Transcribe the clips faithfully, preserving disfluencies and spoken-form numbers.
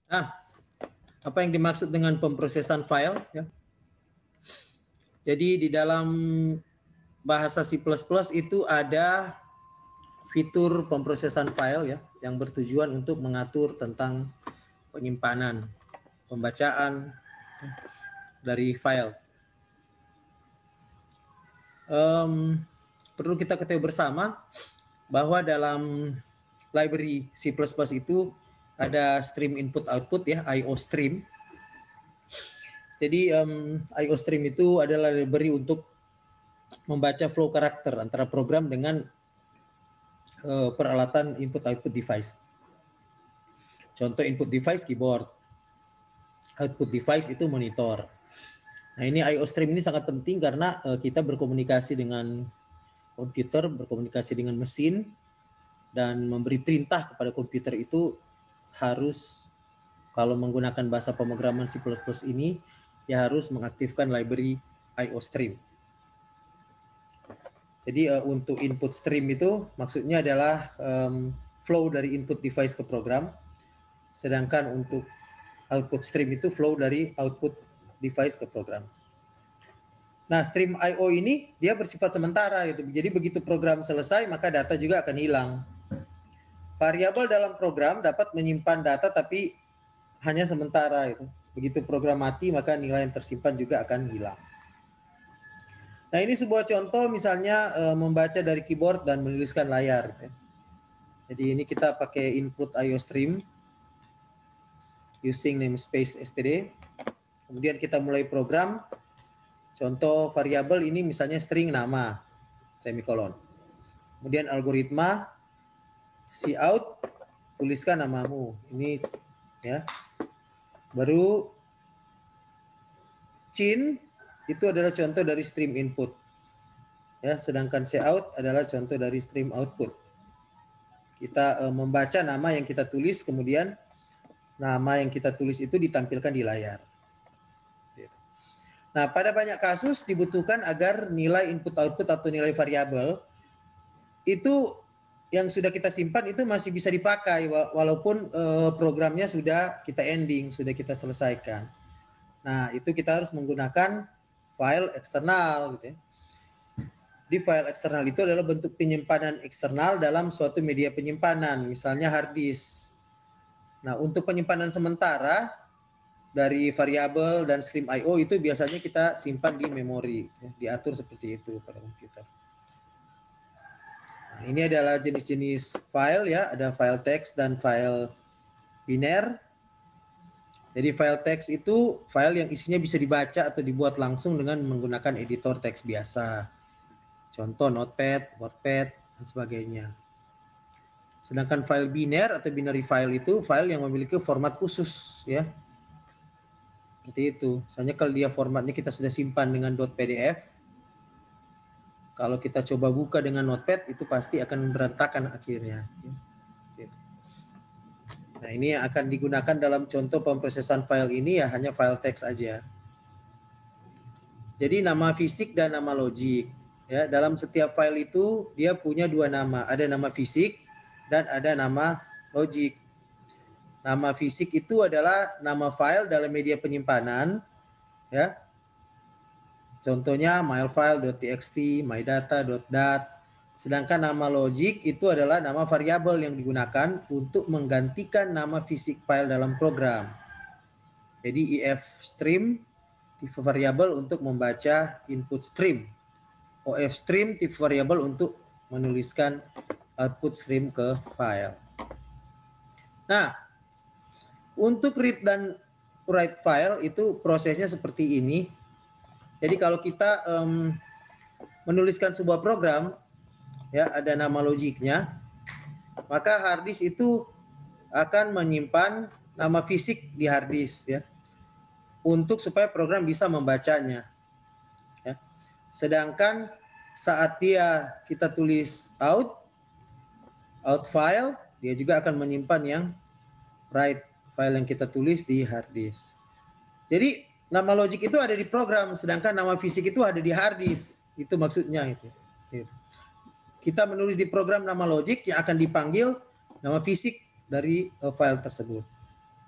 Ah, apa yang dimaksud dengan pemrosesan file? Ya. Jadi di dalam bahasa C plus plus itu ada fitur pemrosesan file ya, yang bertujuan untuk mengatur tentang penyimpanan, pembacaan dari file. Um, perlu kita ketahui bersama bahwa dalam library C plus plus itu ada stream input output ya, I O stream. Jadi um, I O stream itu adalah library untuk membaca flow karakter antara program dengan uh, peralatan input output device. Contoh input device keyboard, output device itu monitor. Nah ini I O stream ini sangat penting karena uh, kita berkomunikasi dengan komputer, berkomunikasi dengan mesin, dan memberi perintah kepada komputer itu harus, kalau menggunakan bahasa pemrograman C plus plus ini, ya harus mengaktifkan library I O stream. Jadi uh, untuk input stream itu maksudnya adalah um, flow dari input device ke program, sedangkan untuk output stream itu flow dari output device ke program. Nah, stream I O ini dia bersifat sementara gitu. Jadi begitu program selesai maka data juga akan hilang. Variabel dalam program dapat menyimpan data tapi hanya sementara itu. Begitu program mati maka nilai yang tersimpan juga akan hilang. Nah, ini sebuah contoh misalnya e, membaca dari keyboard dan menuliskan layar. Ya. Jadi ini kita pakai input I O stream using namespace std. Kemudian kita mulai program. Contoh variabel ini misalnya string nama, semikolon. Kemudian algoritma, cout, tuliskan namamu. Ini ya. Baru cin itu adalah contoh dari stream input. Ya, sedangkan cout adalah contoh dari stream output. Kita uh, membaca nama yang kita tulis, kemudian nama yang kita tulis itu ditampilkan di layar. Nah, pada banyak kasus dibutuhkan agar nilai input output atau nilai variabel itu yang sudah kita simpan itu masih bisa dipakai walaupun uh, programnya sudah kita ending, sudah kita selesaikan. Nah, itu kita harus menggunakan file eksternal gitu ya. Di file eksternal itu adalah bentuk penyimpanan eksternal dalam suatu media penyimpanan, misalnya hard disk. Nah, untuk penyimpanan sementara dari variabel dan stream I O itu biasanya kita simpan di memori, ya, diatur seperti itu pada komputer. Nah, ini adalah jenis-jenis file ya, ada file teks dan file biner. Jadi file teks itu file yang isinya bisa dibaca atau dibuat langsung dengan menggunakan editor teks biasa. Contoh Notepad, WordPad, dan sebagainya. Sedangkan file biner atau binary file itu file yang memiliki format khusus ya. Seperti itu. Misalnya kalau dia formatnya kita sudah simpan dengan .pdf, kalau kita coba buka dengan Notepad itu pasti akan berantakan akhirnya. Nah, ini yang akan digunakan dalam contoh pemrosesan file ini ya hanya file teks aja. Jadi nama fisik dan nama logik. Ya, dalam setiap file itu dia punya dua nama, ada nama fisik dan ada nama logik. Nama fisik itu adalah nama file dalam media penyimpanan, ya. Contohnya mylefile.txt, mydata.dat. Sedangkan nama logik itu adalah nama variabel yang digunakan untuk menggantikan nama fisik file dalam program. Jadi if stream tipe variabel untuk membaca input stream. O F stream tipe variabel untuk menuliskan output stream ke file. Nah, untuk read dan write file itu prosesnya seperti ini. Jadi kalau kita um, menuliskan sebuah program, ya ada nama logiknya, maka hard disk itu akan menyimpan nama fisik di hard disk ya, untuk supaya program bisa membacanya. Ya. Sedangkan saat dia kita tulis out, out file, dia juga akan menyimpan yang write file yang kita tulis di hard disk. Jadi nama logik itu ada di program, sedangkan nama fisik itu ada di hard disk. Itu maksudnya itu. Kita menulis di program nama logik yang akan dipanggil nama fisik dari file tersebut. Ini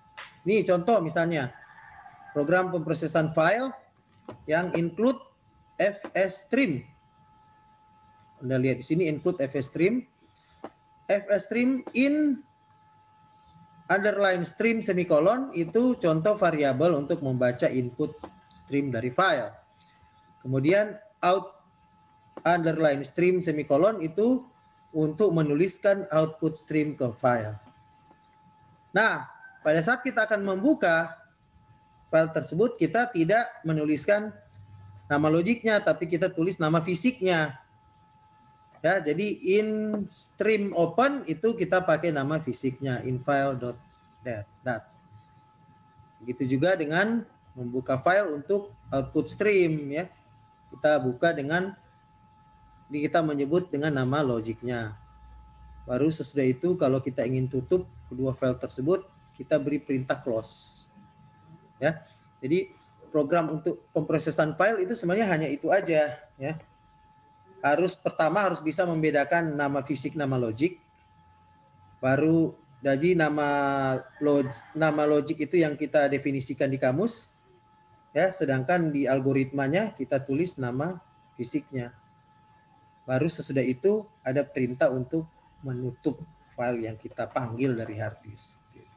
Nih contoh misalnya program pemrosesan file yang include fstream. Anda lihat di sini include fstream. Fstream in underline stream semikolon itu contoh variabel untuk membaca input stream dari file. Kemudian out underline stream semikolon itu untuk menuliskan output stream ke file. Nah, pada saat kita akan membuka file tersebut, kita tidak menuliskan nama logiknya, tapi kita tulis nama fisiknya. Ya, jadi in stream open itu kita pakai nama fisiknya in file.dat. Begitu juga dengan membuka file untuk output stream ya. Kita buka dengan kita menyebut dengan nama logiknya. Baru sesudah itu kalau kita ingin tutup kedua file tersebut, kita beri perintah close. Ya. Jadi program untuk pemrosesan file itu sebenarnya hanya itu aja ya. Harus pertama harus bisa membedakan nama fisik nama logik. Baru jadi nama log, nama logik itu yang kita definisikan di kamus. Ya, sedangkan di algoritmanya kita tulis nama fisiknya. Baru sesudah itu ada perintah untuk menutup file yang kita panggil dari hard disk.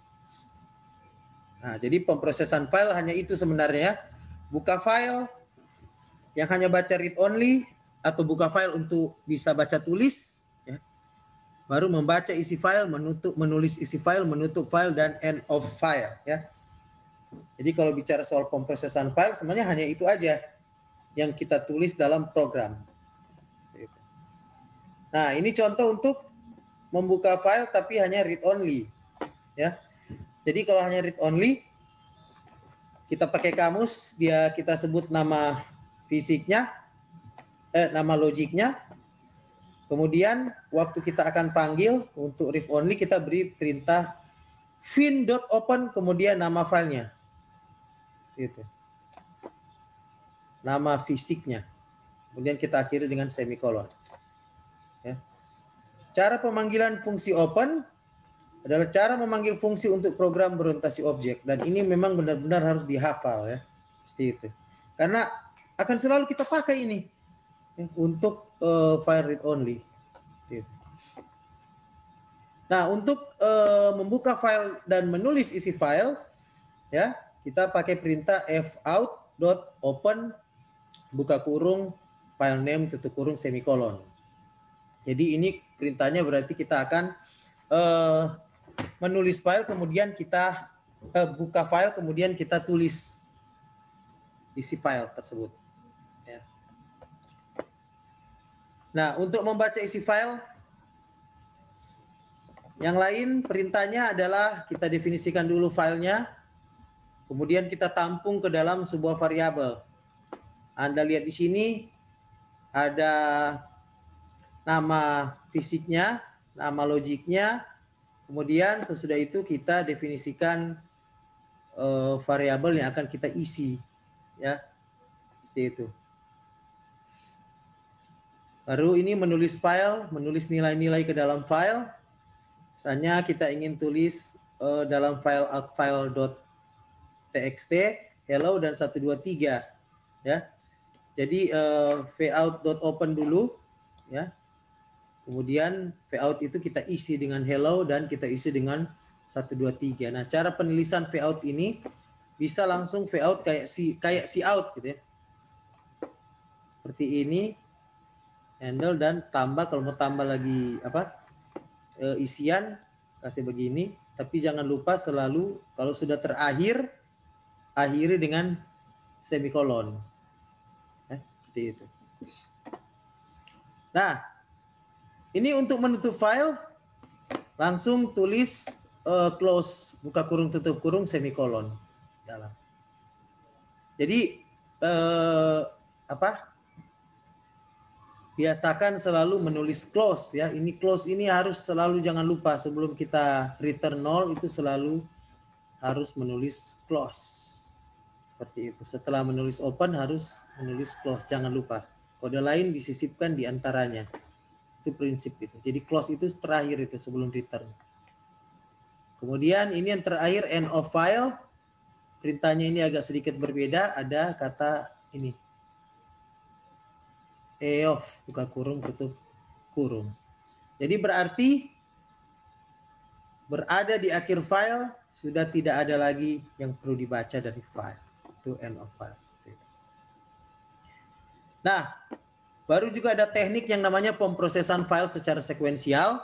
Nah, jadi pemrosesan file hanya itu sebenarnya. Buka file yang hanya baca read only atau buka file untuk bisa baca tulis. Ya. Baru membaca isi file, menutup, menulis isi file, menutup file, dan end of file. Ya. Jadi kalau bicara soal pemrosesan file sebenarnya hanya itu aja yang kita tulis dalam program. Nah, ini contoh untuk membuka file tapi hanya read only. Ya. Jadi kalau hanya read only, kita pakai kamus, dia kita sebut nama fisiknya, eh, nama logiknya. Kemudian waktu kita akan panggil untuk read only, kita beri perintah fin.open kemudian nama filenya. Gitu. Nama fisiknya. Kemudian kita akhiri dengan semikolon. Ya. Cara pemanggilan fungsi open adalah cara memanggil fungsi untuk program berorientasi objek, dan ini memang benar-benar harus dihafal ya, seperti itu. Karena akan selalu kita pakai ini ya, untuk uh, file read only. Gitu. Nah, untuk uh, membuka file dan menulis isi file, ya kita pakai perintah fout.open buka kurung file name tutup kurung semikolon. Jadi ini perintahnya berarti kita akan uh, menulis file, kemudian kita uh, buka file, kemudian kita tulis isi file tersebut. Ya. Nah, untuk membaca isi file, yang lain perintahnya adalah kita definisikan dulu filenya, kemudian kita tampung ke dalam sebuah variabel. Anda lihat di sini ada nama fisiknya, nama logiknya. Kemudian sesudah itu kita definisikan uh, variabel yang akan kita isi, ya, seperti itu. Baru ini menulis file, menulis nilai-nilai ke dalam file. Misalnya kita ingin tulis uh, dalam file outfile.txt hello dan satu dua tiga, ya. Jadi uh, vout.open dulu, ya. Kemudian vout itu kita isi dengan hello dan kita isi dengan satu dua tiga. Nah, cara penulisan vout ini bisa langsung vout kayak si kayak si out gitu ya. Seperti ini. Handle dan tambah, kalau mau tambah lagi apa? E, isian kasih begini, tapi jangan lupa selalu kalau sudah terakhir akhiri dengan semikolon. Eh, seperti itu. Nah, ini untuk menutup file, langsung tulis uh, close, buka kurung tutup kurung semikolon dalam. Jadi uh, apa? Biasakan selalu menulis close ya. Ini close ini harus selalu, jangan lupa sebelum kita return nol itu selalu harus menulis close. Seperti itu. Setelah menulis open harus menulis close, jangan lupa. Kode lain disisipkan di antaranya. Itu prinsip itu. Jadi close itu terakhir itu sebelum return. Kemudian ini yang terakhir end of file. Perintahnya ini agak sedikit berbeda. Ada kata ini. Eof, buka kurung, tutup kurung. Jadi berarti berada di akhir file sudah tidak ada lagi yang perlu dibaca dari file. Itu end of file. Nah, baru juga ada teknik yang namanya pemrosesan file secara sekuensial.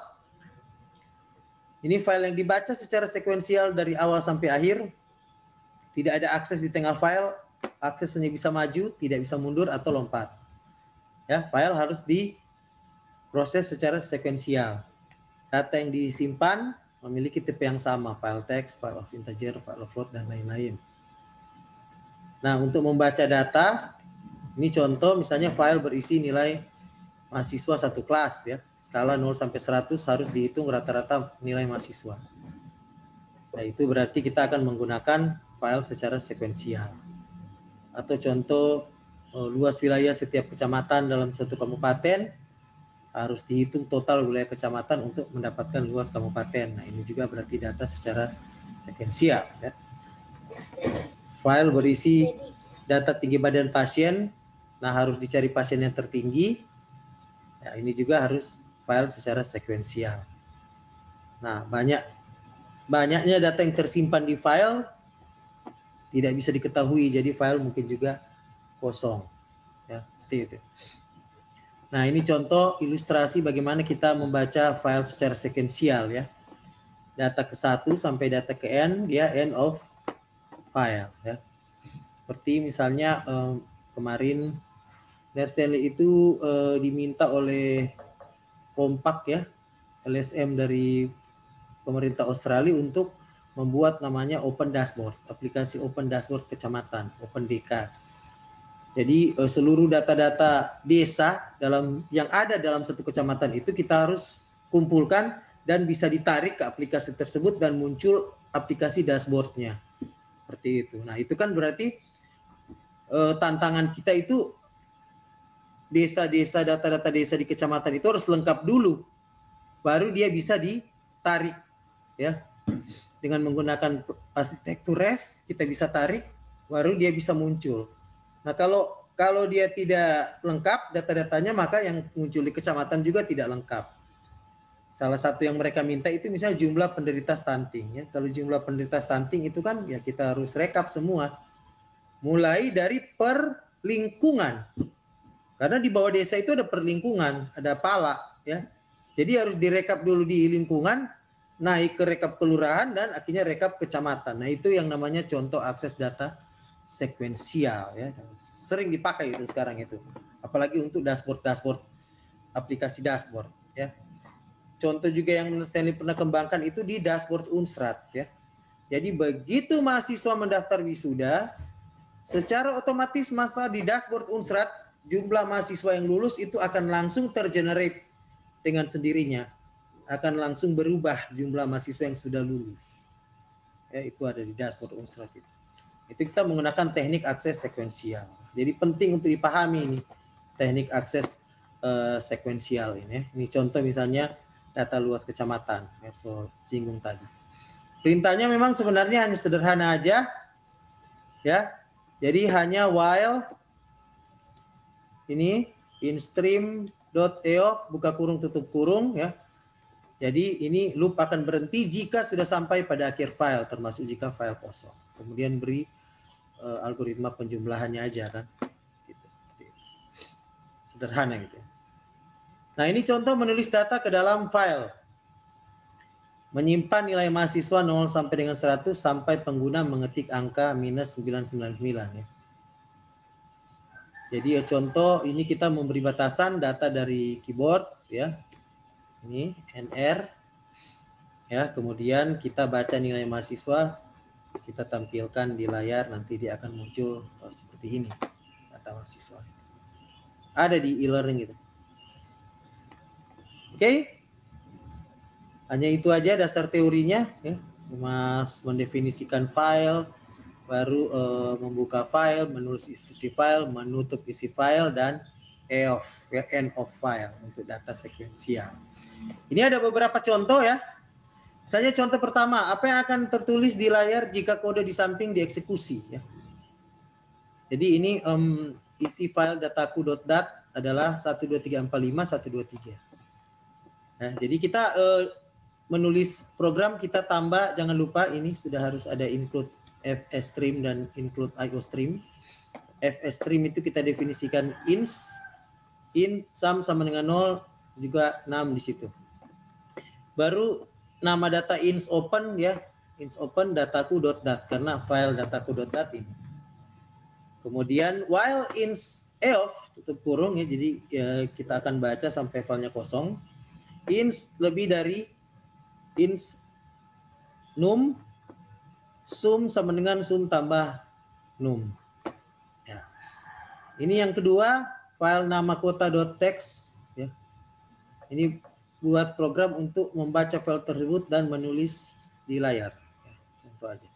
Ini file yang dibaca secara sekuensial dari awal sampai akhir. Tidak ada akses di tengah file. Akses hanya bisa maju, tidak bisa mundur atau lompat. Ya, file harus diproses secara sekuensial. Data yang disimpan memiliki tipe yang sama, file text, file of integer, file of float, dan lain-lain. Nah, untuk membaca data, ini contoh misalnya file berisi nilai mahasiswa satu kelas ya. Skala nol sampai seratus harus dihitung rata-rata nilai mahasiswa. Nah, itu berarti kita akan menggunakan file secara sekuensial. Atau contoh luas wilayah setiap kecamatan dalam suatu kabupaten harus dihitung total wilayah kecamatan untuk mendapatkan luas kabupaten. Nah, ini juga berarti data secara sekuensial ya. File berisi data tinggi badan pasien. Nah, harus dicari pasien yang tertinggi. Nah, ini juga harus file secara sekuensial. Nah, banyak banyaknya data yang tersimpan di file tidak bisa diketahui, jadi file mungkin juga kosong. Ya, seperti itu. Nah, ini contoh ilustrasi bagaimana kita membaca file secara sekuensial ya. Data ke satu sampai data ke n, dia end of file ya. Seperti misalnya eh, kemarin Stanley itu uh, diminta oleh Kompak ya, L S M dari pemerintah Australia untuk membuat namanya Open Dashboard, aplikasi Open Dashboard Kecamatan, Open D K. Jadi uh, seluruh data-data desa dalam yang ada dalam satu kecamatan itu kita harus kumpulkan dan bisa ditarik ke aplikasi tersebut dan muncul aplikasi dashboardnya. Seperti itu. Nah, itu kan berarti uh, tantangan kita itu desa-desa, data-data desa di kecamatan itu harus lengkap dulu, baru dia bisa ditarik ya. Dengan menggunakan arsitektur REST kita bisa tarik, baru dia bisa muncul. Nah, kalau kalau dia tidak lengkap data-datanya, maka yang muncul di kecamatan juga tidak lengkap. Salah satu yang mereka minta itu misalnya jumlah penderita stunting ya. Kalau jumlah penderita stunting itu kan ya kita harus rekap semua, mulai dari per lingkungan. Karena di bawah desa itu ada perlingkungan, ada pala ya. Jadi harus direkap dulu di lingkungan, naik ke rekap kelurahan dan akhirnya rekap kecamatan. Nah, itu yang namanya contoh akses data sekuensial ya. Sering dipakai itu sekarang itu. Apalagi untuk dashboard-dashboard, aplikasi dashboard ya. Contoh juga yang Stanley pernah kembangkan itu di dashboard Unstrat ya. Jadi begitu mahasiswa mendaftar wisuda, secara otomatis masa di dashboard Unstrat jumlah mahasiswa yang lulus itu akan langsung tergenerate dengan sendirinya. Akan langsung berubah jumlah mahasiswa yang sudah lulus. Ya, itu ada di dashboard Unstrat itu. Itu kita menggunakan teknik akses sekuensial. Jadi penting untuk dipahami ini teknik akses uh, sekuensial ini. Ini contoh misalnya data luas kecamatan. Ya, so singgung tadi. Perintahnya memang sebenarnya hanya sederhana aja. Ya. Jadi hanya while ini instream.eof buka kurung tutup kurung ya. Jadi ini loop akan berhenti jika sudah sampai pada akhir file, termasuk jika file kosong. Kemudian beri uh, algoritma penjumlahannya aja kan. Gitu, seperti itu. Sederhana gitu. Nah, ini contoh menulis data ke dalam file. Menyimpan nilai mahasiswa nol sampai dengan seratus sampai pengguna mengetik angka minus sembilan ratus sembilan puluh sembilan ya. Jadi ya contoh ini kita memberi batasan data dari keyboard ya. Ini N R ya, kemudian kita baca nilai mahasiswa, kita tampilkan di layar, nanti dia akan muncul oh, seperti ini data mahasiswa. Ada di e-learning itu. Oke. Okay? Hanya itu aja dasar teorinya ya. Cuma mendefinisikan file, baru uh, membuka file, menulis isi file, menutup isi file, dan eof, ya, end of file untuk data sekuensial. Ini ada beberapa contoh ya. Misalnya contoh pertama, apa yang akan tertulis di layar jika kode di samping dieksekusi? Ya. Jadi ini um, isi file dataku.dat adalah satu dua tiga empat lima satu dua tiga. Nah, jadi kita uh, menulis program, kita tambah, jangan lupa ini sudah harus ada include fstream dan include iostream. Fstream itu kita definisikan ins, int sum sama dengan nol, juga enam di situ. Baru nama data ins open ya, ins open dataku.dat karena file dataku.dat ini. Kemudian while ins eof tutup kurung ya, jadi ya, kita akan baca sampai filenya kosong. Ins lebih dari ins num sum sama dengan sum tambah num. Ya. Ini yang kedua, file nama kota.txt ya. Ini buat program untuk membaca file tersebut dan menulis di layar. Ya, contoh aja.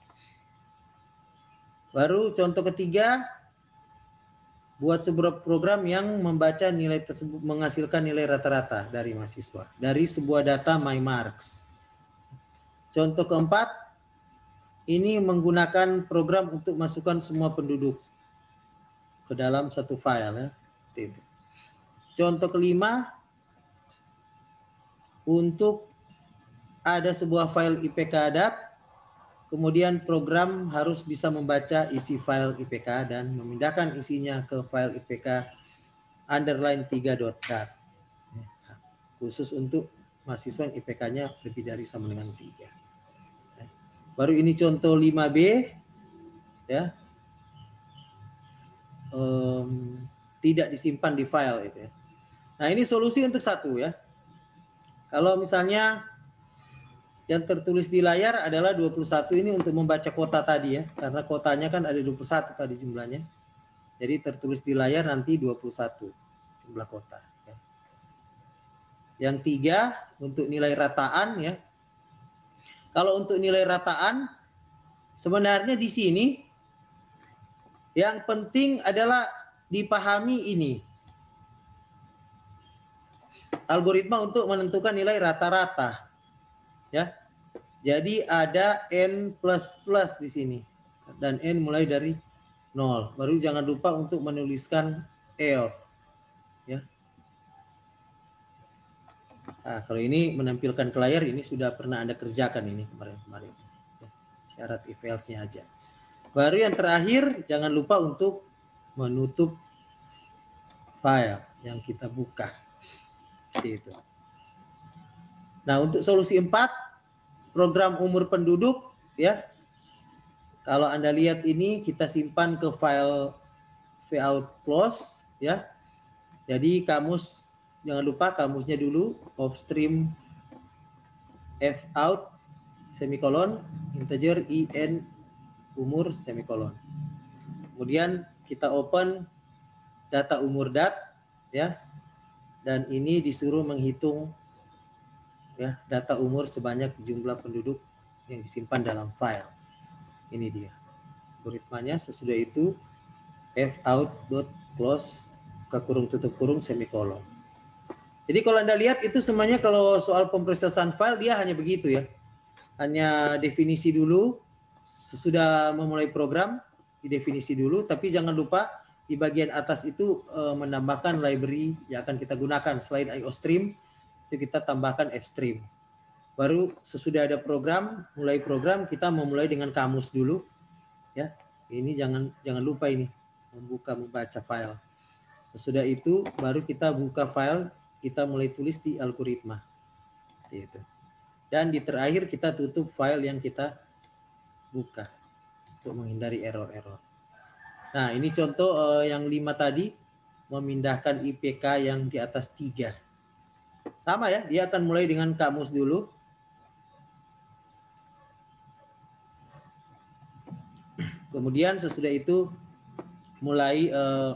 Baru contoh ketiga, buat sebuah program yang membaca nilai tersebut, menghasilkan nilai rata-rata dari mahasiswa dari sebuah data mymarks. Contoh keempat, ini menggunakan program untuk masukkan semua penduduk ke dalam satu file. Ya. Contoh kelima, untuk ada sebuah file I P K dat, kemudian program harus bisa membaca isi file I P K dan memindahkan isinya ke file I P K underline tiga.dat. Khusus untuk mahasiswa yang I P K-nya lebih dari sama dengan tiga. Baru ini contoh lima B, ya, um, tidak disimpan di file itu. Ya. Nah ini solusi untuk satu ya. Kalau misalnya yang tertulis di layar adalah dua puluh satu, ini untuk membaca kota tadi ya, karena kotanya kan ada dua puluh satu tadi jumlahnya. Jadi tertulis di layar nanti dua puluh satu jumlah kota. Ya. Yang tiga untuk nilai rataan ya. Kalau untuk nilai rataan sebenarnya di sini yang penting adalah dipahami ini. Algoritma untuk menentukan nilai rata-rata. Ya. Jadi ada n plus plus di sini dan n mulai dari nol. Baru jangan lupa untuk menuliskan eof. Ya. Nah, kalau ini menampilkan ke layar, ini sudah pernah Anda kerjakan ini kemarin-kemarin. Ya, syarat if else-nya aja. Baru yang terakhir, jangan lupa untuk menutup file yang kita buka. Gitu. Nah, untuk solusi empat, program umur penduduk, ya. Kalau Anda lihat ini, kita simpan ke file vout close, ya. Jadi kamus, jangan lupa kamusnya dulu, offstream vout semikolon integer in umur semikolon. Kemudian kita open data umur dat, ya. Dan ini disuruh menghitung ya data umur sebanyak jumlah penduduk yang disimpan dalam file. Ini dia algoritmanya. Sesudah itu vout.close ke kurung tutup kurung semikolon. Jadi kalau Anda lihat itu semuanya kalau soal pemrosesan file dia hanya begitu ya. Hanya definisi dulu sesudah memulai program, didefinisi dulu, tapi jangan lupa di bagian atas itu e, menambahkan library yang akan kita gunakan. Selain iostream, itu kita tambahkan fstream. Baru sesudah ada program, mulai program kita memulai dengan kamus dulu. Ya, ini jangan jangan lupa ini membuka membaca file. Sesudah itu baru kita buka file, kita mulai tulis di algoritma. Itu. Dan di terakhir kita tutup file yang kita buka untuk menghindari error-error. Nah, ini contoh uh, yang lima tadi, memindahkan I P K yang di atas tiga. Sama ya, dia akan mulai dengan kamus dulu. Kemudian sesudah itu mulai uh,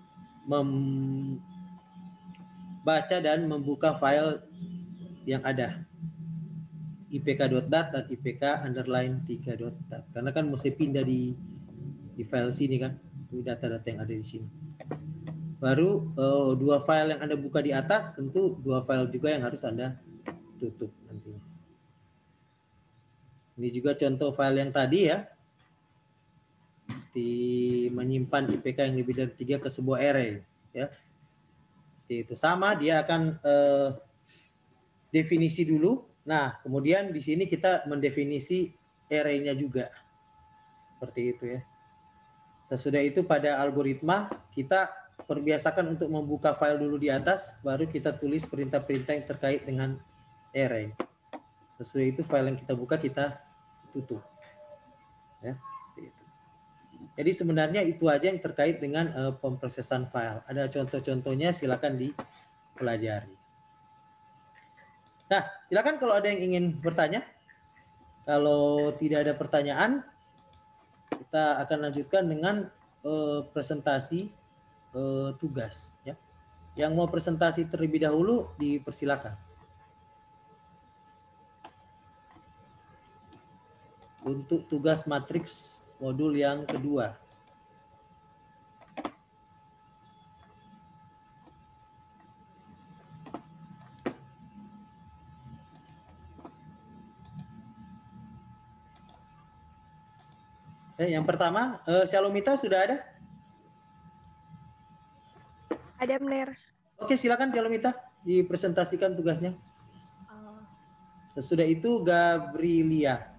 membaca dan membuka file yang ada. I P K.dat dan I P K underline tiga.dat. Karena kan mesti pindah di di file sini kan, data-data yang ada di sini. Baru uh, dua file yang Anda buka di atas, tentu dua file juga yang harus Anda tutup nantinya. Ini juga contoh file yang tadi ya. Seperti menyimpan I P K yang lebih dari tiga ke sebuah array. Ya. Itu sama, dia akan eh, definisi dulu. Nah, kemudian di sini kita mendefinisi array-nya juga. Seperti itu ya. Sesudah itu pada algoritma kita perbiasakan untuk membuka file dulu di atas, baru kita tulis perintah-perintah yang terkait dengan array. Sesudah itu file yang kita buka kita tutup. Ya, seperti itu. Jadi sebenarnya itu aja yang terkait dengan uh, pemrosesan file. Ada contoh-contohnya, silakan dipelajari. Nah, silakan kalau ada yang ingin bertanya. Kalau tidak ada pertanyaan, kita akan lanjutkan dengan uh, presentasi uh, tugas. Ya. Yang mau presentasi terlebih dahulu, dipersilakan. Untuk tugas matriks modul yang kedua. Eh, yang pertama, eh, Shalomita sudah ada? Ada, Mener. Oke, silakan Shalomita dipresentasikan tugasnya. Sesudah itu Gabrielia.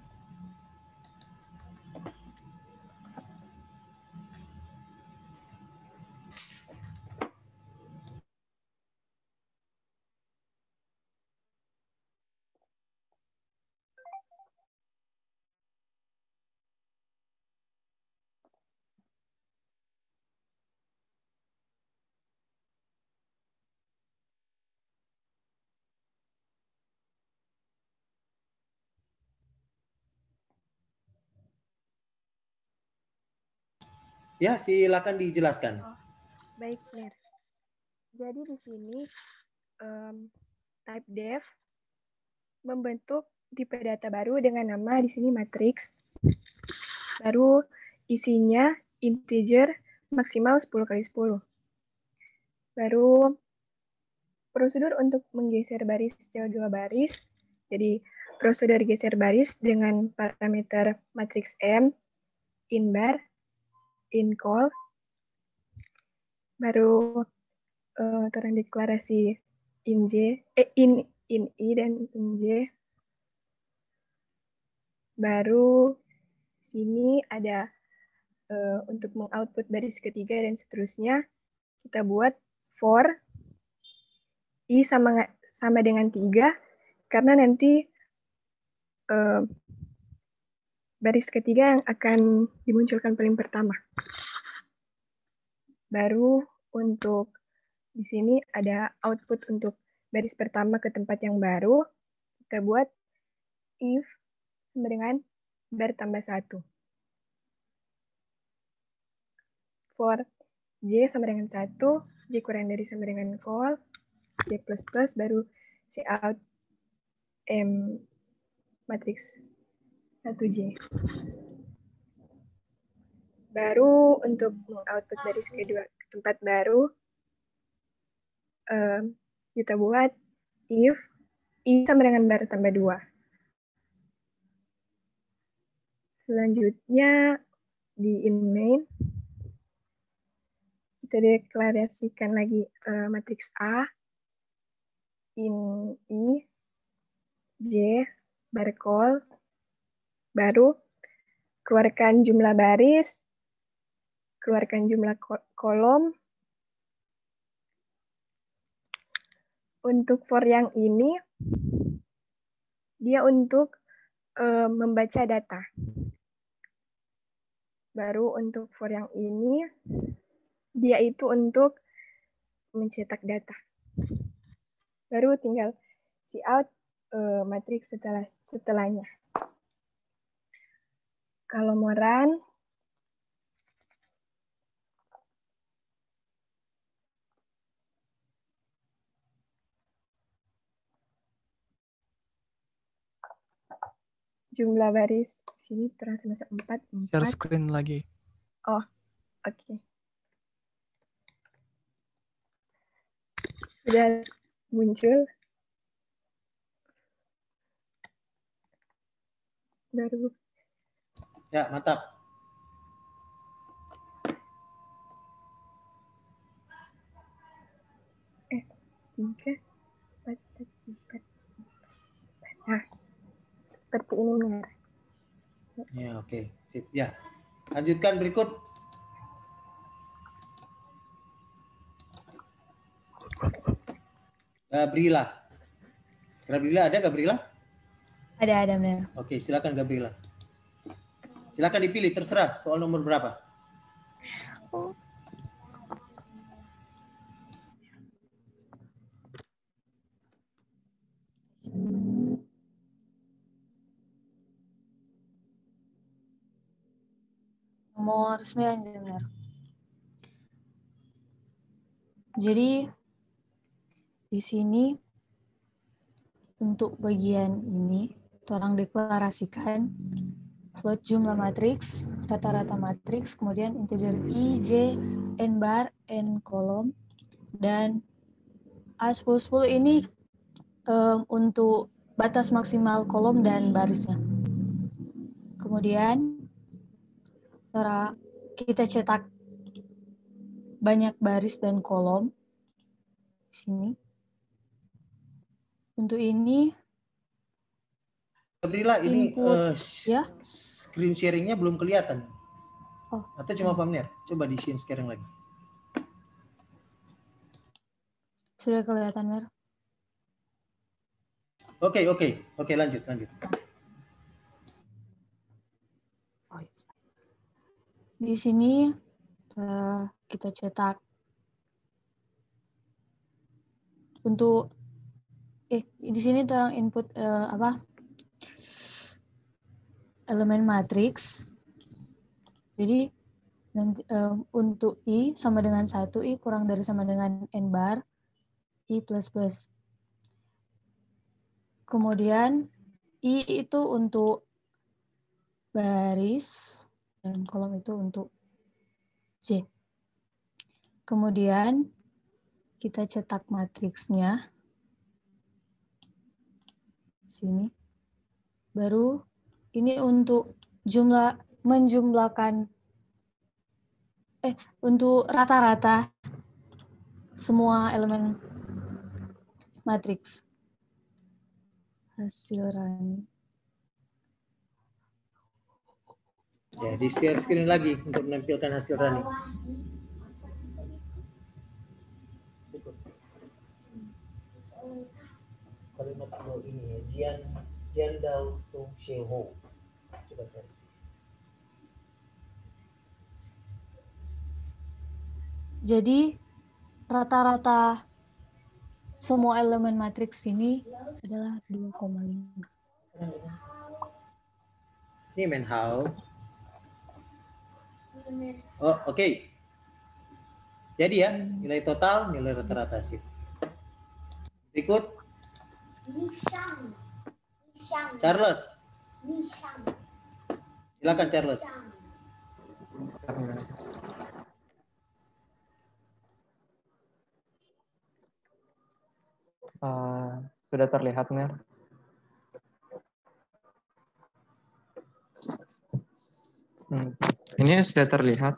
Ya, silakan dijelaskan. Oh, baik, Mener. Jadi di sini um, type def membentuk tipe data baru dengan nama di sini matriks. Baru isinya integer maksimal sepuluh kali sepuluh. Baru prosedur untuk menggeser baris jauh dua baris. Jadi prosedur geser baris dengan parameter matriks M, in bar, in call. Baru uh, terang deklarasi in J, eh, in in I dan in J. Baru sini ada uh, untuk mengoutput baris ketiga dan seterusnya. Kita buat for I sama sama dengan tiga karena nanti uh, baris ketiga yang akan dimunculkan paling pertama. Baru untuk di sini ada output untuk baris pertama ke tempat yang baru. Kita buat if sama dengan bar tambah satu. For J sama dengan satu, J kurang dari sama dengan call, J plus plus, baru cout M matriks satu J. Baru untuk output baris kedua ke tempat baru, um, kita buat if I sama dengan bar tambah dua. Selanjutnya di in main, kita deklarasikan lagi uh, matriks A, in I, J, bar call, baru keluarkan jumlah baris, keluarkan jumlah kolom. Untuk for yang ini, dia untuk uh, membaca data. Baru untuk for yang ini, dia itu untuk mencetak data. Baru tinggal cout uh, matriks setelah setelahnya. Kalau mau run, jumlah baris sini terasa masuk empat, empat. Share screen lagi. Oh, oke. Okay. Sudah muncul. baru. Ya, mantap. Eh, tiga, empat, empat, empat. Nah, seperti ini Mer. Ya, oke. Okay. Sip, ya. Lanjutkan berikut. Gabriela. Gabriela ada Gabriela? Ada, ada Mer. Oke, silakan Gabriela. Silakan dipilih, terserah soal nomor berapa. Oh. Nomor sembilan, Mer. Jadi di sini untuk bagian ini orang deklarasikan float jumlah matriks, rata-rata matriks, kemudian integer i, j, n bar, n kolom, dan A sepuluh sepuluh ini um, untuk batas maksimal kolom dan barisnya. Kemudian cara kita cetak banyak baris dan kolom di sini. Untuk ini Gabriela, ini input, uh, ya? Screen sharingnya belum kelihatan. Oh. Atau cuma pamer? Coba di share sekarang lagi. Sudah kelihatan, Mer? Oke, oke. Oke, lanjut, lanjut. Oh, yes. Di sini uh, kita cetak untuk eh di sini terang input uh, apa? Elemen matriks. Jadi nanti uh, untuk i sama dengan satu, i kurang dari sama dengan n bar, i plus plus. Kemudian i itu untuk baris dan kolom itu untuk j. Kemudian kita cetak matriksnya sini. Baru ini untuk jumlah menjumlahkan eh untuk rata-rata semua elemen matriks. Hasil running. Ya, di share screen lagi untuk menampilkan hasil running. Kalimat awal ini ya, Jian Jian Dao Tung Sheho. Coba cari. Jadi rata-rata semua elemen matriks ini adalah dua koma lima. Ini Menhao. Oh, oke. Okay. Jadi ya, nilai total, nilai rata-rata sih. Berikut. Charles. Silakan Charles. Uh, sudah terlihat, Mer? Hmm. Ini sudah terlihat.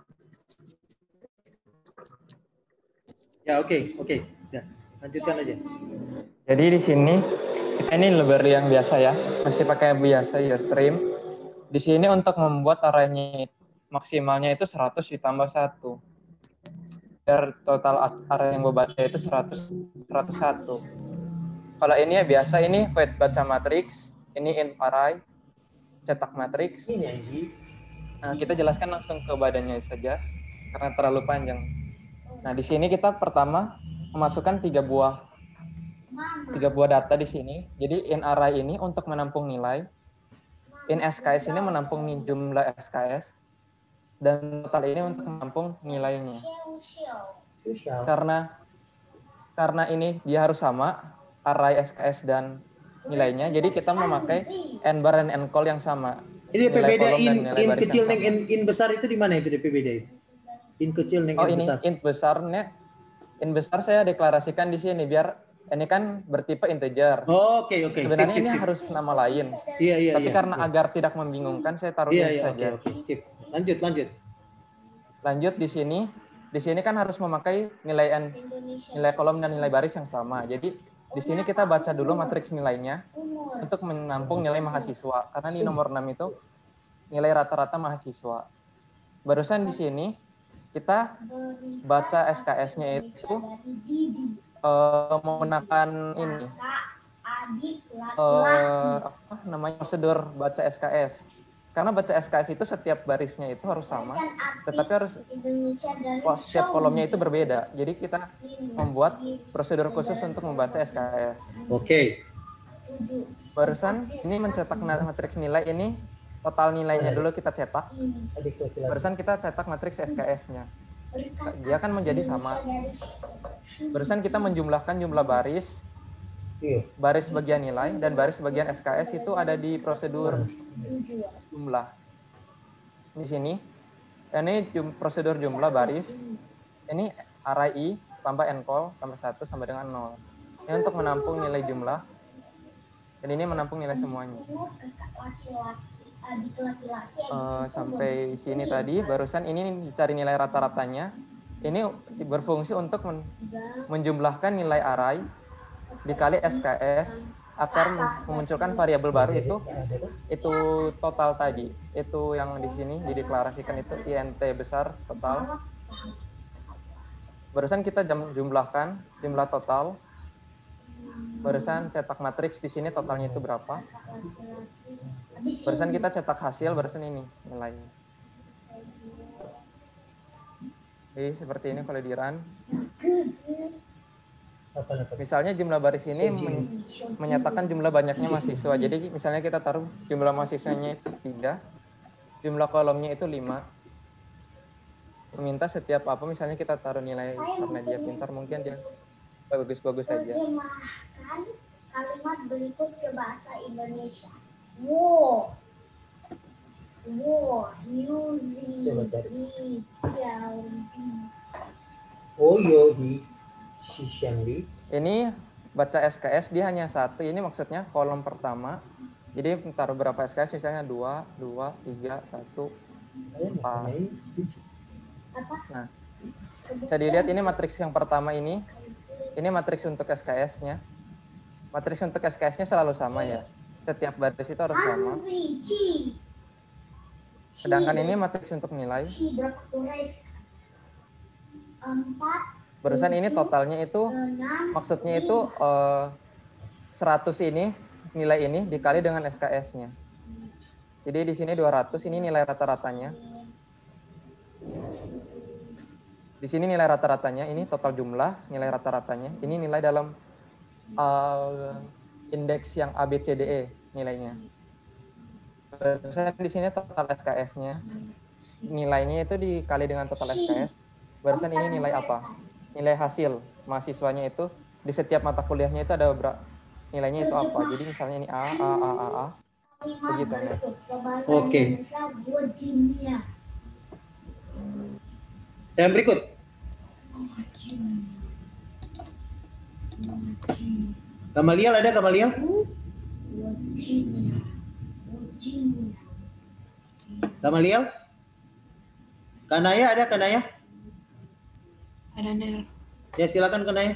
Ya, oke, okay, oke. Okay. Ya, lanjutkan aja. Jadi di sini kita ini library yang biasa ya, masih pakai biasa ya stream. Di sini untuk membuat arraynya maksimalnya itu seratus ditambah satu. Biar total array yang baca itu seratus, seratus satu. Kalau ini ya biasa, ini void baca matriks, ini int array, cetak matriks. Nah, kita jelaskan langsung ke badannya saja, karena terlalu panjang. Nah, di sini kita pertama memasukkan tiga buah tiga buah data di sini. Jadi int array ini untuk menampung nilai, int S K S ini menampung jumlah S K S, dan total ini untuk menampung nilainya. Karena karena ini dia harus sama, array S K S dan nilainya, jadi kita memakai n bar dan n call yang sama. Ini D P beda in, in kecil neng in, in besar itu di mana itu D P beda itu? In kecil neng oh, in ini besar. int besarnya, in besar saya deklarasikan di sini biar ini kan bertipe integer. Oh, oke, oke. Sebenarnya Sip, sip, ini sip. harus nama lain. Iya, iya, Tapi iya. karena iya. agar tidak membingungkan, saya taruh Iya, int iya, saja. oke, oke. Sip. Lanjut, lanjut. Lanjut di sini. Di sini kan harus memakai nilai n, nilai kolom dan nilai baris yang sama. Jadi di sini kita baca dulu matriks nilainya untuk menampung nilai mahasiswa. Karena di nomor enam itu nilai rata-rata mahasiswa. Barusan di sini kita baca S K S-nya itu uh, menggunakan ini uh, apa namanya prosedur baca S K S. Karena baca S K S itu setiap barisnya itu harus sama, tetapi harus oh, setiap kolomnya itu berbeda. Jadi kita membuat prosedur khusus untuk membaca S K S. Oke. Barusan ini mencetak matriks nilai ini total nilainya dulu kita cetak. Barusan kita cetak matriks S K S-nya. Dia akan menjadi sama. Barusan kita menjumlahkan jumlah baris, baris bagian nilai dan baris bagian S K S itu ada di prosedur jumlah. Di sini ini jum, prosedur jumlah baris. Ini array i tambah encol tambah satu sama dengan nol. Ini untuk menampung nilai jumlah. Dan ini menampung nilai semuanya. Uh, sampai sini tadi barusan ini cari nilai rata-ratanya. Ini berfungsi untuk men, menjumlahkan nilai array dikali S K S akan memunculkan variabel baru itu itu total tadi. Itu yang di sini dideklarasikan itu int besar total. Barusan kita jumlahkan jumlah total. Barusan cetak matriks di sini totalnya itu berapa? Barusan kita cetak hasil, barusan ini nilainya. Jadi seperti ini kalau di run. Misalnya jumlah baris ini men menyatakan jumlah banyaknya mahasiswa. Jadi misalnya kita taruh jumlah mahasiswanya itu tiga, jumlah kolomnya itu lima. Meminta setiap apa, misalnya kita taruh nilai karena dia pintar, mungkin dia bagus-bagus saja. Terjemahkan kalimat berikut ke bahasa Indonesia. Wow. Wow. Yuzi. Oh, Yohi. Shishanli. Ini baca S K S dia hanya satu. Ini maksudnya kolom pertama. Jadi taruh berapa S K S misalnya dua, dua, tiga, satu, empat. Nah, bisa dilihat ini matriks yang pertama ini. Ini matriks untuk S K S-nya. Matriks untuk S K S-nya selalu sama ya. Setiap baris itu harus sama. Sedangkan ini matriks untuk nilai. Barusan ini totalnya itu, maksudnya itu uh, seratus ini, nilai ini dikali dengan S K S-nya. Jadi di sini dua ratus, ini nilai rata-ratanya. Di sini nilai rata-ratanya, ini total jumlah, nilai rata-ratanya. Ini nilai dalam uh, indeks yang A, B, C, D, E nilainya. Barusan di sini total S K S-nya. Nilainya itu dikali dengan total S K S. Barusan ini nilai apa? Nilai hasil mahasiswanya itu di setiap mata kuliahnya itu ada berapa nilainya itu apa. Jadi misalnya ini A, A, A, A, A. Begitu ya. Oke. Yang berikut. Gamaliel ada Gamaliel? Gamaliel? Kanaya ada Kanaya? Ada Ner. Ya silakan Kanaya.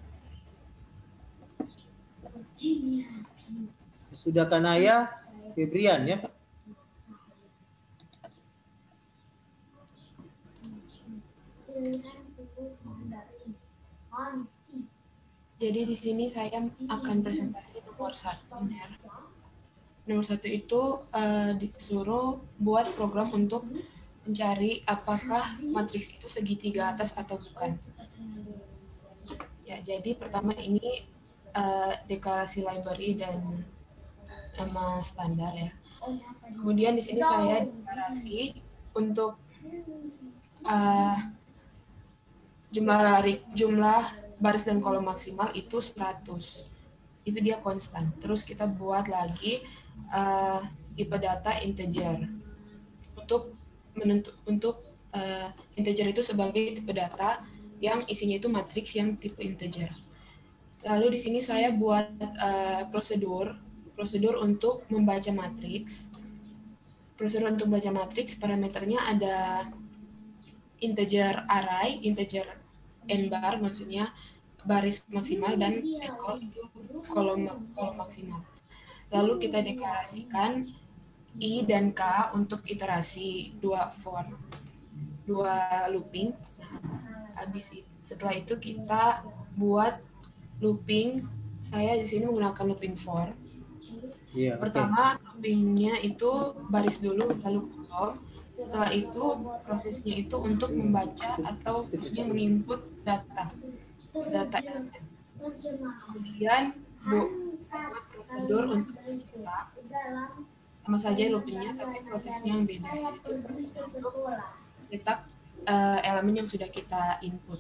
Sudah Kanaya, Febrian ya. Jadi di sini saya akan presentasi nomor satu, Ner. Nomor satu itu uh, disuruh buat program untuk mencari apakah matriks itu segitiga atas atau bukan. Ya, jadi pertama ini uh, deklarasi library dan nama standar ya. Kemudian di sini saya deklarasi untuk uh, jumlah lari, jumlah baris dan kolom maksimal itu seratus. Itu dia konstan. Terus kita buat lagi uh, tipe data integer. Untuk menentu, untuk uh, integer itu sebagai tipe data yang isinya itu matriks yang tipe integer. Lalu di sini saya buat uh, prosedur, prosedur untuk membaca matriks. Prosedur untuk baca matriks, parameternya ada integer array, integer n bar maksudnya baris maksimal, dan equal itu kolom kolom maksimal. Lalu kita deklarasikan I dan K untuk iterasi dua for, dua looping. Nah, habis itu, setelah itu kita buat looping. Saya di sini menggunakan looping for. Iya, Pertama, okay. loopingnya itu baris dulu, lalu kolom. Setelah itu prosesnya itu untuk membaca atau maksudnya menginput data, data elemen. Kemudian buat prosedur untuk mencetak, sama saja loopingnya, tapi prosesnya yang beda, yaitu prosesnya untuk mencetak uh, elemen yang sudah kita input.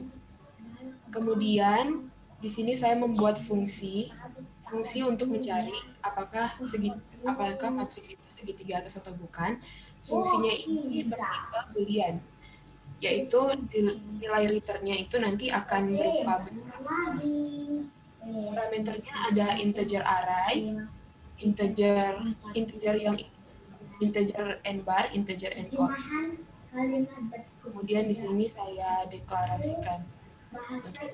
Kemudian di sini saya membuat fungsi, fungsi untuk mencari apakah segi, apakah matriks itu segitiga atas atau bukan. Fungsinya ini bertipe boolean, yaitu nilai returnnya itu nanti akan berupa bentuk. Parameternya ada integer array, integer integer yang integer n bar, integer n core. Kemudian di sini saya deklarasikan untuk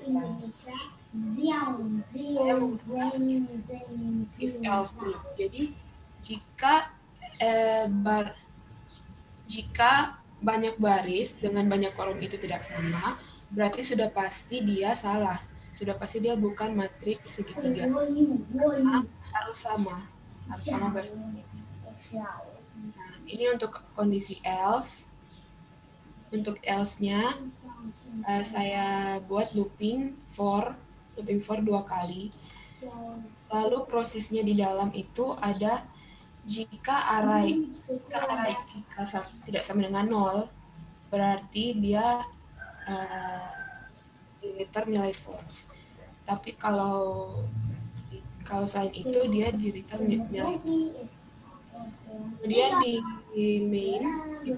saya menggunakan if else dulu. Jadi jika eh, bar jika banyak baris dengan banyak kolom itu tidak sama, berarti sudah pasti dia salah. Sudah pasti dia bukan matriks segitiga. Karena harus sama, harus sama barisnya. Nah, ini untuk kondisi else. Untuk else-nya uh, saya buat looping for, looping for dua kali. Lalu prosesnya di dalam itu ada jika array, jika array tidak sama dengan nol, berarti dia uh, di-return nilai false. Tapi kalau kalau selain itu dia di-return nilai itu. Kemudian di, di main, di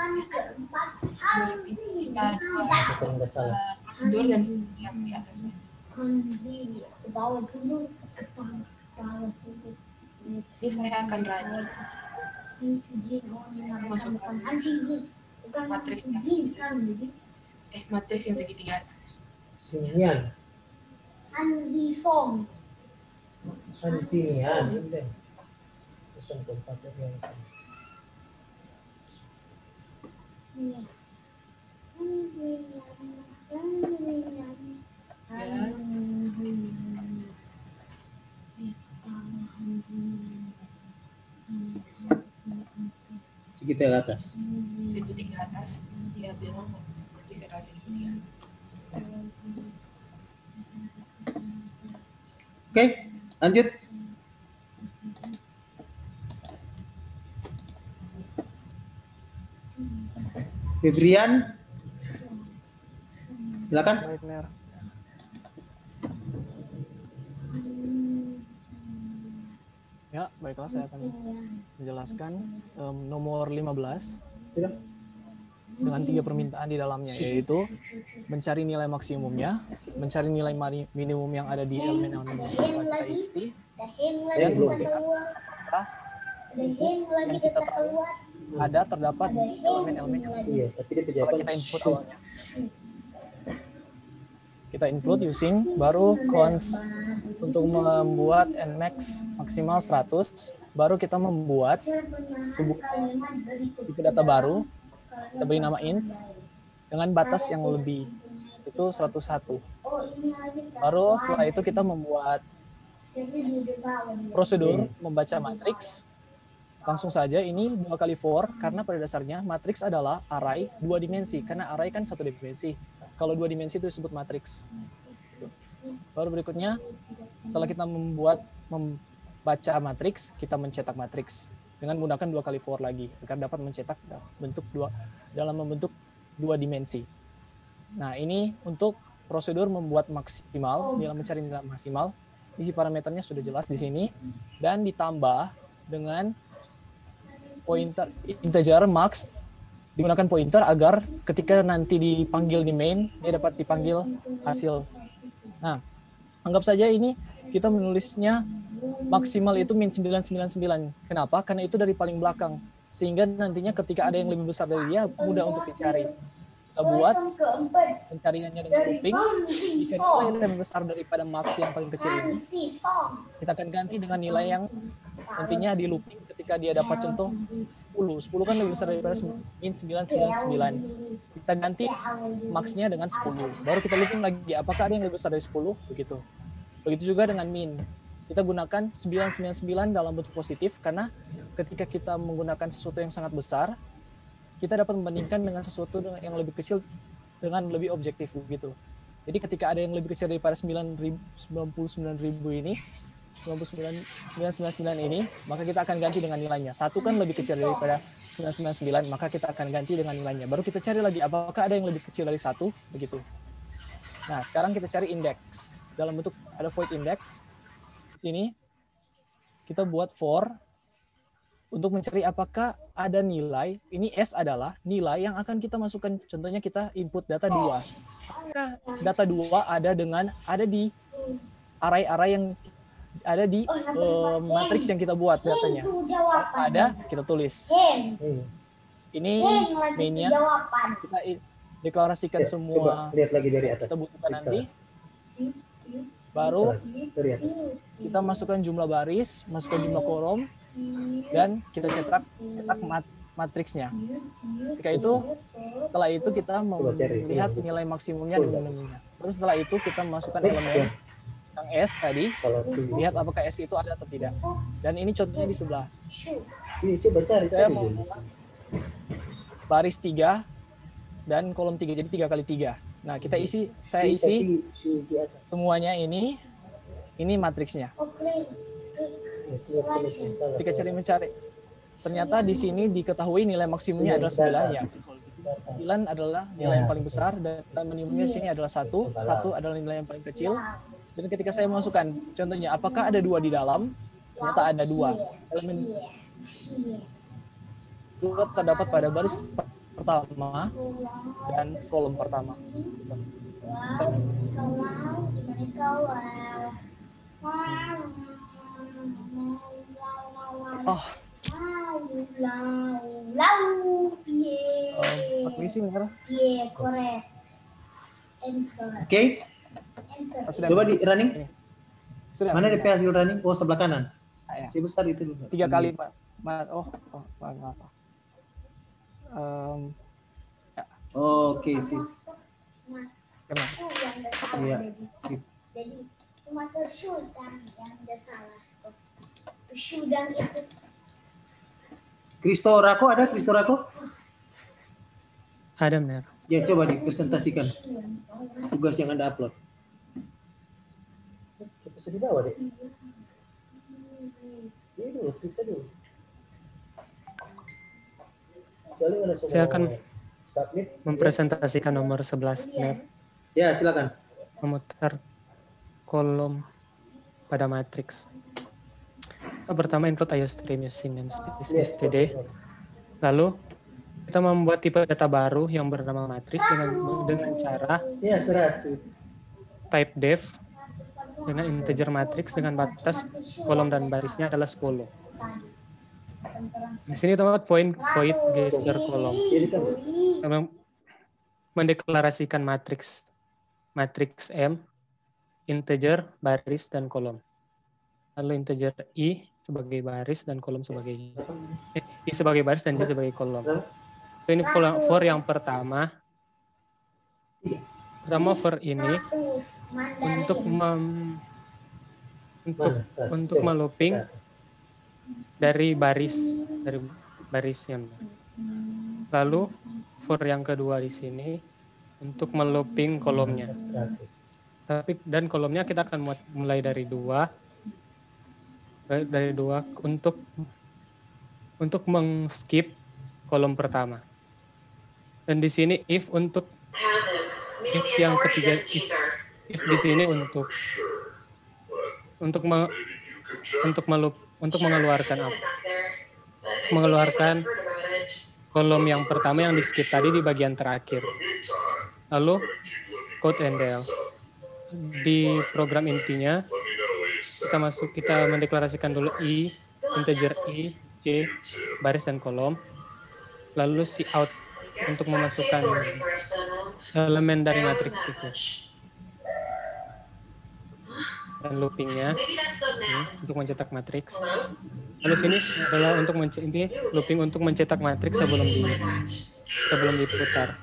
kita buat uh, prosedur dan yang di atasnya. Ini saya akan running. Saya akan masukkan matriks yang eh matriks yang segitiga atas. Sinian. Anzi song. Sinian. Pesan tempat yang segitiga atas. Segitiga atas, dia bilang matriks adalah segitiga atas. Oke, lanjut. Febrian, silakan. Baik, Ner. Ya, baiklah, saya akan menjelaskan um, nomor lima belas dengan tiga permintaan di dalamnya, yaitu mencari nilai maksimumnya, mencari nilai minimum yang ada di elemen-elemen yang kita isi, dan yang kita tahu ada terdapat di elemen-elemen yang Iya, tapi dia kalau kita input awalnya. Kita input using, baru cons untuk membuat nmax maksimal seratus, baru kita membuat sebuah tipe data baru, kita beri nama int, dengan batas yang lebih, itu seratus satu. Baru setelah itu kita membuat prosedur membaca matriks. Langsung saja ini dua kali for, karena pada dasarnya matriks adalah array dua dimensi, karena array kan satu dimensi. Kalau dua dimensi itu disebut matriks. Baru berikutnya, setelah kita membuat membaca matriks, kita mencetak matriks dengan menggunakan dua kali for lagi, agar dapat mencetak bentuk dua dalam membentuk dua dimensi. Nah, ini untuk prosedur membuat maksimal, dalam mencari nilai maksimal. Isi parameternya sudah jelas di sini, dan ditambah dengan pointer integer max, digunakan pointer agar ketika nanti dipanggil di main dia dapat dipanggil hasil. Nah, Anggap saja ini kita menulisnya maksimal itu min sembilan ratus sembilan puluh sembilan. Kenapa? Karena itu dari paling belakang. Sehingga nantinya ketika ada yang lebih besar dari dia, mudah untuk dicari. Kita buat pencariannya dengan looping. Jika nilai lebih besar daripada max yang paling kecil ini, kita akan ganti dengan nilai yang nantinya di looping ketika dia dapat contoh sepuluh. sepuluh kan lebih besar daripada min sembilan ratus sembilan puluh sembilan. Kita ganti max-nya dengan sepuluh. Baru kita looping lagi, apakah ada yang lebih besar dari sepuluh? Begitu. Begitu juga dengan min. Kita gunakan sembilan ratus sembilan puluh sembilan dalam bentuk positif, karena ketika kita menggunakan sesuatu yang sangat besar, kita dapat membandingkan dengan sesuatu yang lebih kecil dengan lebih objektif gitu. Jadi ketika ada yang lebih kecil daripada sembilan puluh sembilan ribu ini, sembilan puluh sembilan ribu sembilan ratus sembilan puluh sembilan ini, maka kita akan ganti dengan nilainya. Satu kan lebih kecil daripada sembilan ratus sembilan puluh sembilan, maka kita akan ganti dengan nilainya. Baru kita cari lagi apakah ada yang lebih kecil dari satu, begitu. Nah, sekarang kita cari indeks. Dalam bentuk ada void index. Di sini kita buat for untuk mencari apakah ada nilai. Ini S adalah nilai yang akan kita masukkan. Contohnya kita input data dua. Apakah data dua ada dengan ada di array-array yang ada di uh, matriks yang kita buat datanya. Ada, kita tulis. Ini mainnya. Kita deklarasikan ya, semua. Coba lihat lagi dari atas. Kita butuhkan nanti. Baru kita masukkan jumlah baris, masukkan jumlah kolom, dan kita cetak cetak mat, matriksnya. Ketika itu, setelah itu kita melihat nilai maksimumnya dan minimumnya. Baru setelah itu kita masukkan elemen yang S tadi, lihat apakah S itu ada atau tidak. Dan ini contohnya di sebelah. Coba cari. Saya mau baris tiga dan kolom tiga, jadi tiga kali tiga. Nah, kita isi, saya isi semuanya ini, ini matriksnya. Ketika cari mencari, ternyata di sini diketahui nilai maksimumnya adalah sembilan ya. sembilan adalah nilai yang paling besar dan minimumnya di sini adalah satu. satu adalah nilai yang paling kecil. Dan ketika saya masukkan, contohnya apakah ada dua di dalam? Ternyata ada dua. Elemen dua terdapat pada baris pertama dan kolom pertama. Oh. Permisi, merah. Oke. Coba di running. Sudah. Mana D P hasil running? Oh, sebelah kanan. Ah, ya. Si besar itu. Tiga kali, Pak. Oh, oh, maaf. Um, ya. Oh, oke, okay, sip. Kenapa? Iya, sip. Jadi cuma tersudan yang ada salah stop. Tersudan itu. Kristo Rako ada? Kristo Rako? Ada, benar. Ya, coba dipresentasikan tugas yang Anda upload. Bisa di bawah, Dek. Ini dulu, periksa dulu. Saya akan mempresentasikan nomor sebelas. Ya, silakan. Memutar kolom pada matriks. Pertama, input IOStream using S T D. Lalu, kita membuat tipe data baru yang bernama matriks dengan dengan cara ya, seratus. Type def dengan integer matriks dengan batas kolom dan barisnya adalah sepuluh. Di sini terdapat void void getter kolom. Kami mendeklarasikan matriks matriks M, integer, baris, dan kolom. Lalu integer I sebagai baris dan kolom sebagai eh, I sebagai baris dan J sebagai kolom. Ini for, for yang pertama. Pertama for ini untuk mem, untuk untuk melooping dari baris dari barisnya. Lalu for yang kedua di sini untuk melooping kolomnya. Tapi dan kolomnya kita akan mulai dari dua dari dua untuk untuk mengskip kolom pertama. Dan di sini if untuk if yang ketiga if, if di sini untuk untuk me, untuk melup untuk mengeluarkan apa? Mengeluarkan kolom yang pertama yang di skip tadi di bagian terakhir. Lalu code N D L. di program intinya kita masuk kita mendeklarasikan dulu I, integer I, J, baris dan kolom, lalu si out untuk memasukkan elemen dari matriks itu. Dan loopingnya ini, untuk mencetak matriks. Lalu sini adalah untuk ini looping untuk mencetak matriks sebelum di sebelum diputar.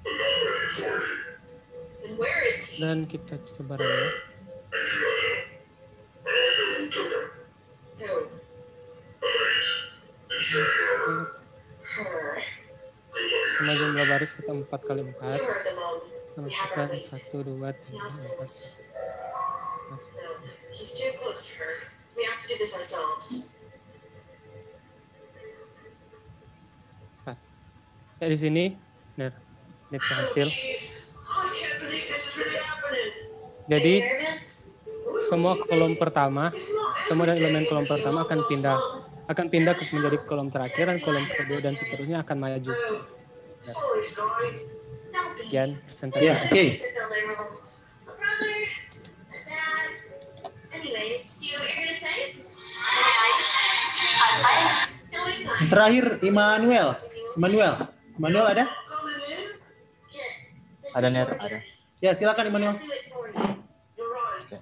Dan kita coba run ya. Sama jumlah baris kita empat kali empat. Masukkan satu, dua, tiga, empat. Empat. Ya di sini, benar, ini berhasil. Jadi semua kolom pertama, semua dari elemen kolom pertama akan pindah, akan pindah ke menjadi kolom terakhir dan kolom kedua dan seterusnya akan maju. Nah, sekian presentasi. Ya, oke. Okay. Terakhir Immanuel. Immanuel. Immanuel ada? Ada nih, ada. Ya, silakan Immanuel. Okay.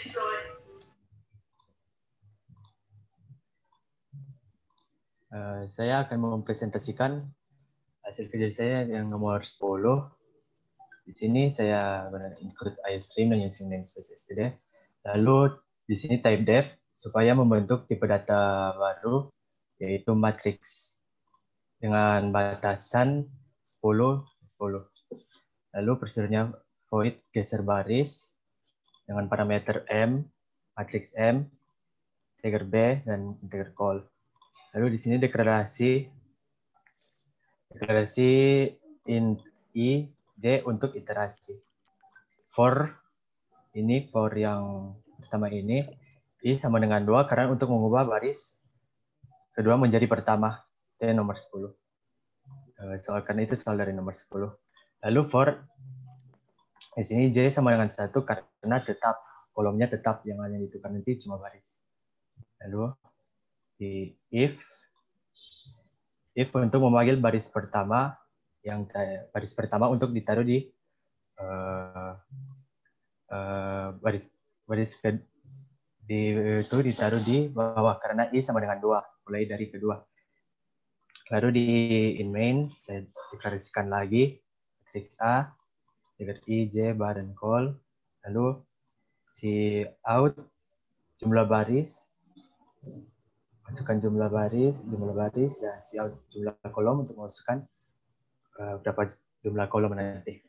Uh, saya akan mempresentasikan hasil kerja saya yang nomor sepuluh. Di sini saya include iostream dan using namespace S T D. Lalu di sini type def supaya membentuk tipe data baru yaitu matriks dengan batasan sepuluh sepuluh. Lalu prosedurnya void geser baris dengan parameter M, matriks M, integer B dan integer call. Lalu di sini deklarasi deklarasi int I, J untuk iterasi. For ini for yang pertama ini I sama dengan dua karena untuk mengubah baris kedua menjadi pertama, T nomor sepuluh. Soal karena itu soal dari nomor sepuluh. Lalu for di sini J sama dengan satu karena tetap kolomnya tetap, yang hanya ditukar nanti cuma baris. Lalu di if if untuk memanggil baris pertama yang baris pertama untuk ditaruh di uh, uh, baris baris ke, di itu ditaruh di bawah karena I sama dengan dua mulai dari kedua. Lalu di in main saya deklarasikan lagi matriks A, integer I, J, bar dan call. Lalu si out jumlah baris, masukkan jumlah baris, jumlah baris dan si out jumlah kolom untuk memasukkan uh, berapa jumlah kolom nanti.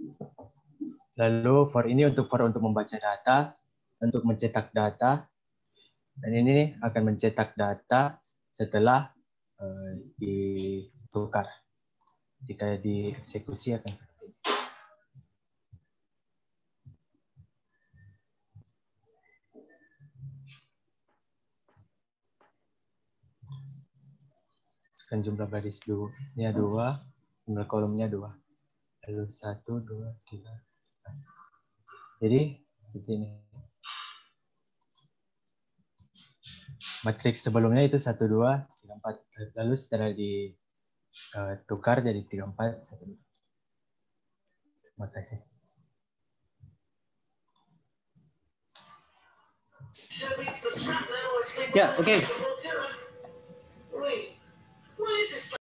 Lalu for ini untuk for untuk membaca data, untuk mencetak data, dan ini akan mencetak data setelah uh, ditukar. Jika dieksekusi akan seperti ini. Masukkan jumlah baris dua-nya dua, jumlah kolomnya dua. Lalu satu, dua, tiga. Jadi seperti ini. Matriks sebelumnya itu satu, dua, tiga, empat. Lalu setelah ditukar jadi tiga, empat, satu, dua. Terima kasih. Ya, oke. Okay.